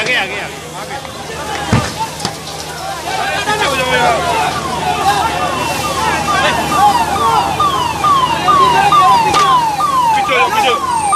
आगे आगे आगे पीछे हो जाओ यार। पीछे हो जाओ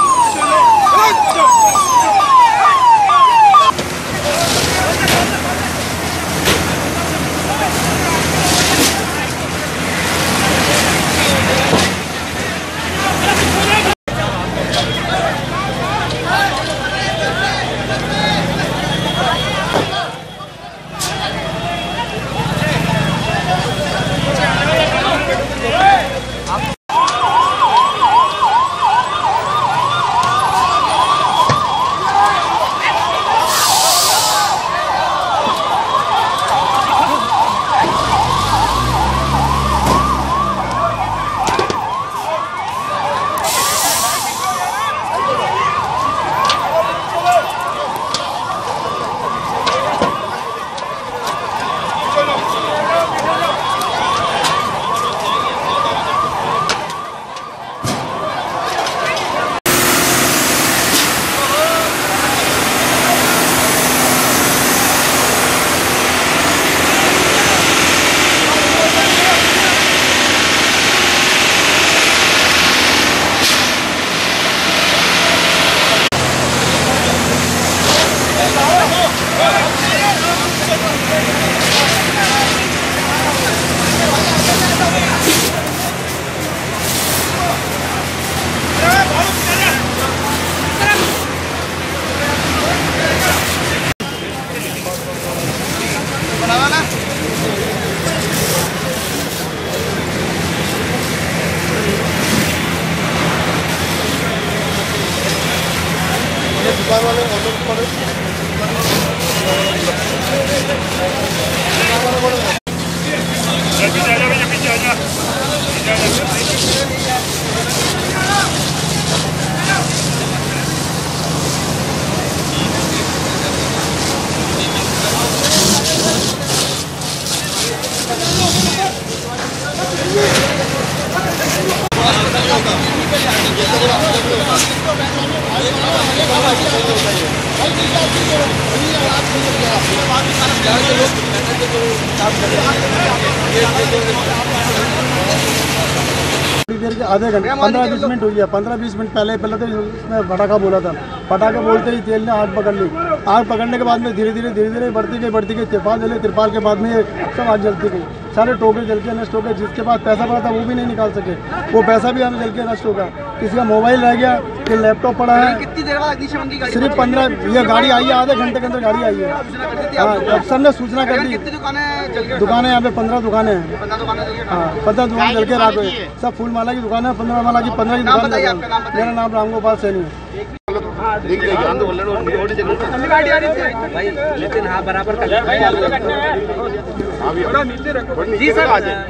दुकान वाले पीछे आ जा। आधे घंटे 15-20 मिनट हो गया। 15-20 मिनट पहले तो इसमें पटाखा बोला था। पटाखा बोलते ही तेल ने आग पकड़ ली। आग पकड़ने के बाद में धीरे धीरे बढ़ती गई। तिरपाल के बाद में सब आग जलती गई। सारे टोके जल के नष्ट हो गए। जिसके पास पैसा पड़ा था वो भी नहीं निकाल सके, वो पैसा भी हमें जल के नष्ट होगा। किसी का मोबाइल रह गया, फिर लैपटॉप पड़ा है। कितनी देर बाद अग्निशमन की गाड़ी? सिर्फ 15, ये गाड़ी आई है, आधे घंटे के अंदर गाड़ी आई है। हाँ, अफसर ने सूचना कर दी। दुकानें यहाँ पे 15 दुकानें हैं। हाँ, 15 दुकान जल के राख हुई। सब फूल माला की दुकान है। 15 माला की 15 की दुकान। मेरा नाम रामगोपाल सैनी है। लेकिन हाँ बराबर जी सर,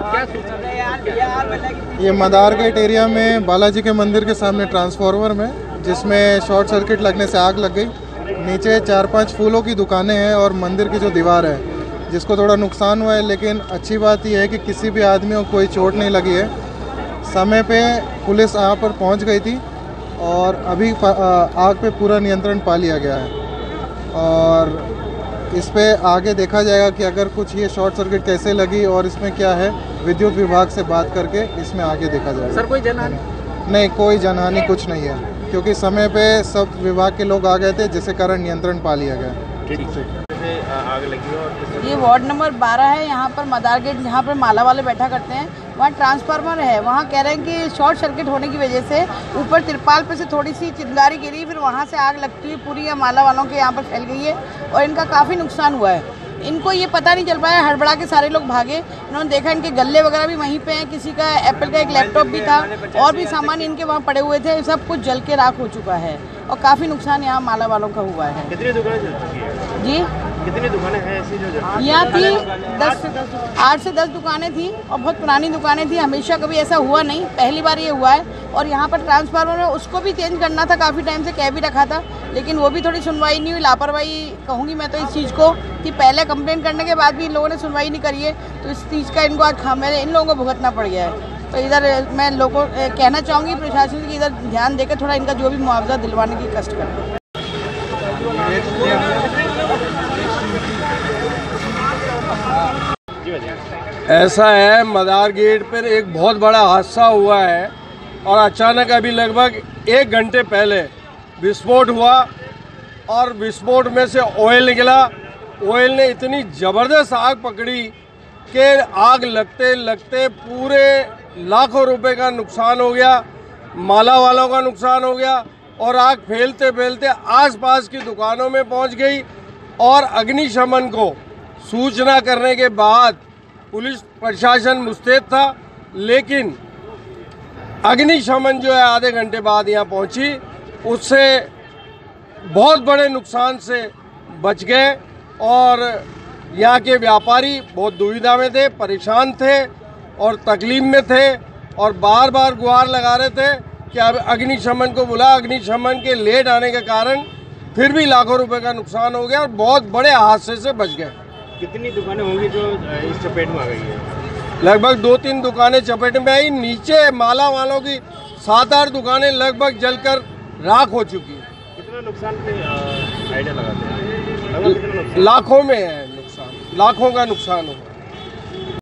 ये मदार गेट एरिया में बालाजी के मंदिर के सामने ट्रांसफार्मर में जिसमें शॉर्ट सर्किट लगने से आग लग गई। नीचे 4-5 फूलों की दुकानें हैं और मंदिर की जो दीवार है जिसको थोड़ा नुकसान हुआ है, लेकिन अच्छी बात यह है कि किसी भी आदमी को कोई चोट नहीं लगी है। समय पे पुलिस यहाँ पर पहुँच गई थी और अभी आग पे पूरा नियंत्रण पा लिया गया है। और इस पे आगे देखा जाएगा कि अगर कुछ ये शॉर्ट सर्किट कैसे लगी और इसमें क्या है, विद्युत विभाग से बात करके इसमें आगे देखा जाएगा। सर कोई जनहानि? नहीं, कोई जनहानि कुछ नहीं है, क्योंकि समय पे सब विभाग के लोग आ गए थे, जिसके कारण नियंत्रण पा लिया गया। आग लगी और ये वार्ड नंबर 12 है। यहाँ पर मदार गेट, जहाँ पर माला वाले बैठा करते हैं, वहाँ ट्रांसफार्मर है। वहाँ कह रहे हैं कि शॉर्ट सर्किट होने की वजह से ऊपर तिरपाल पे से थोड़ी सी चिंगारी गिरी, फिर वहाँ से आग लगती हुई पूरी माला वालों के यहाँ पर फैल गई है और इनका काफ़ी नुकसान हुआ है। इनको ये पता नहीं चल पाया, हड़बड़ा के सारे लोग भागे। इन्होंने देखा इनके गल्ले वगैरह भी वहीं पे हैं, किसी का एप्पल का एक लैपटॉप भी था और भी सामान इनके वहाँ पड़े हुए थे। सब कुछ जल के राख हो चुका है और काफ़ी नुकसान यहाँ माला वालों का हुआ है। कितनी दुकानें जल चुकी है? जी, कितनी दुकानें हैं ऐसी जो यहाँ थी 8 से 10 दुकानें थी और बहुत पुरानी दुकानें थी। हमेशा कभी ऐसा हुआ नहीं, पहली बार ये हुआ है। और यहाँ पर ट्रांसफार्मर है, उसको भी चेंज करना था, काफ़ी टाइम से कह भी रखा था, लेकिन वो भी थोड़ी सुनवाई नहीं हुई। लापरवाही कहूँगी मैं तो इस चीज़ को, कि पहले कंप्लेंट करने के बाद भी इन लोगों ने सुनवाई नहीं करी है, तो इस चीज़ का इनको आज खामियाजा इन लोगों को भुगतना पड़ गया है। तो इधर मैं लोगों कहना चाहूँगी प्रशासन की इधर ध्यान देकर थोड़ा इनका जो भी मुआवजा दिलवाने की कष्ट करें। ऐसा है, मदार गेट पर एक बहुत बड़ा हादसा हुआ है और अचानक अभी लगभग 1 घंटे पहले विस्फोट हुआ और विस्फोट में से ऑयल निकला। ऑयल ने इतनी ज़बरदस्त आग पकड़ी कि आग लगते लगते पूरे लाखों रुपए का नुकसान हो गया, माला वालों का नुकसान हो गया और आग फैलते फैलते आसपास की दुकानों में पहुंच गई। और अग्निशमन को सूचना करने के बाद पुलिस प्रशासन मुस्तैद था, लेकिन अग्निशमन जो है आधे घंटे बाद यहाँ पहुंची, उससे बहुत बड़े नुकसान से बच गए। और यहाँ के व्यापारी बहुत दुविधा में थे, परेशान थे और तकलीफ में थे और बार बार गुहार लगा रहे थे कि अब अग्निशमन को बुला। अग्निशमन के लेट आने के कारण फिर भी लाखों रुपए का नुकसान हो गया और बहुत बड़े हादसे से बच गए। कितनी दुकानें होंगी जो इस चपेट में आ गई है? लगभग 2-3 दुकानें चपेट में आई। नीचे माला वालों की 7-8 दुकानें लगभग जलकर राख हो चुकी है। कितना नुकसान पे आइडिया लगाते हैं? कितना नुकसान? लाखों में है नुकसान, लाखों का नुकसान हुआ।